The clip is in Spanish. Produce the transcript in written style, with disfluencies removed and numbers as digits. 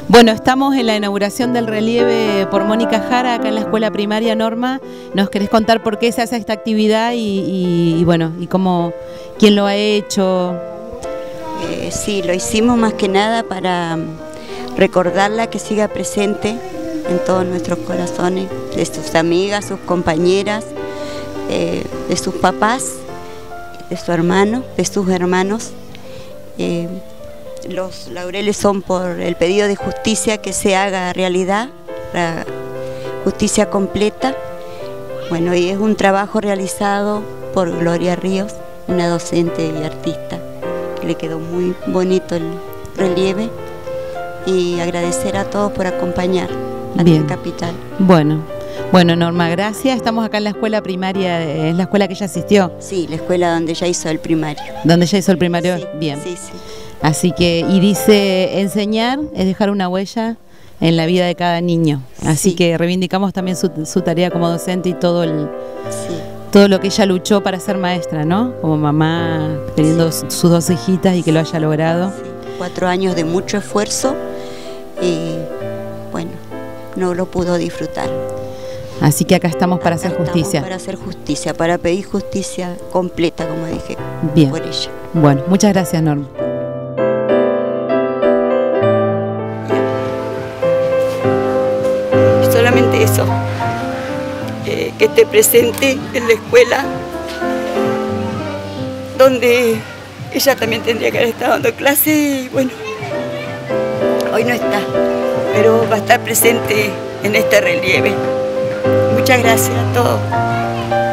Bueno, estamos en la inauguración del relieve por Mónica Jara, acá en la escuela primaria Norma. ¿Nos querés contar por qué se hace esta actividad y bueno, y cómo, quién lo ha hecho? Sí, lo hicimos más que nada para recordarla, que siga presente en todos nuestros corazones, de sus amigas, sus compañeras, de sus papás, de su hermano, de sus hermanos. Los laureles son por el pedido de justicia que se haga realidad, la justicia completa. Bueno, y es un trabajo realizado por Gloria Ríos, una docente y artista, que le quedó muy bonito el relieve, y agradecer a todos por acompañar a la capital. Bueno, Norma, gracias. Estamos acá en la escuela primaria, ¿es la escuela que ella asistió? Sí, la escuela donde ella hizo el primario. ¿Donde ella hizo el primario? Sí, bien. Sí, sí. Así que, y dice, enseñar es dejar una huella en la vida de cada niño. Así que reivindicamos también su tarea como docente y todo lo que ella luchó para ser maestra, ¿no? Como mamá, teniendo sus dos hijitas y que lo haya logrado. Sí. 4 años de mucho esfuerzo y bueno, no lo pudo disfrutar. Así que acá estamos para hacer justicia. Para hacer justicia, para pedir justicia completa, como dije, por ella. Bueno, muchas gracias, Norma. Solamente eso, que esté presente en la escuela, donde ella también tendría que haber estado dando clase, y bueno, hoy no está, pero va a estar presente en este relieve. Muchas gracias a todos.